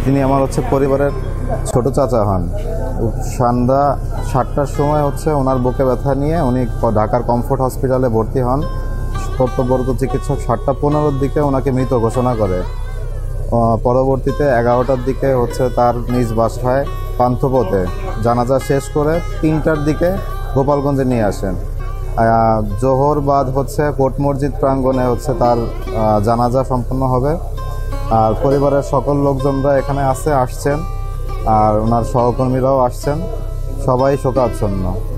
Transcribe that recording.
তিনি আমার পরিবারের ছোট চাচা হন। সন্ধ্যা 7টার সময় ওনার বুকে ব্যথা নিয়ে উনি ঢাকার কমফোর্ট হসপিটালে ভর্তি হন। কর্তব্যরত চিকিৎসক 7:15-র দিকে ওনাকে মৃত ঘোষণা করে। পরবর্তীতে 11টার দিকে তার নিজ বাসায় পান্থপথে জানাজা শেষ করে 3টার দিকে গোপালগঞ্জে নিয়ে আসেন। জোহর বাদ কোর্ট মসজিদ প্রাঙ্গণে তার জানাজা সম্পন্ন হবে। আর পরিবারের সকল লোকজনরা এখানে আসছেন, আর ওনার সহকর্মীরাও আসছেন, সবাই শোকাচ্ছন্ন।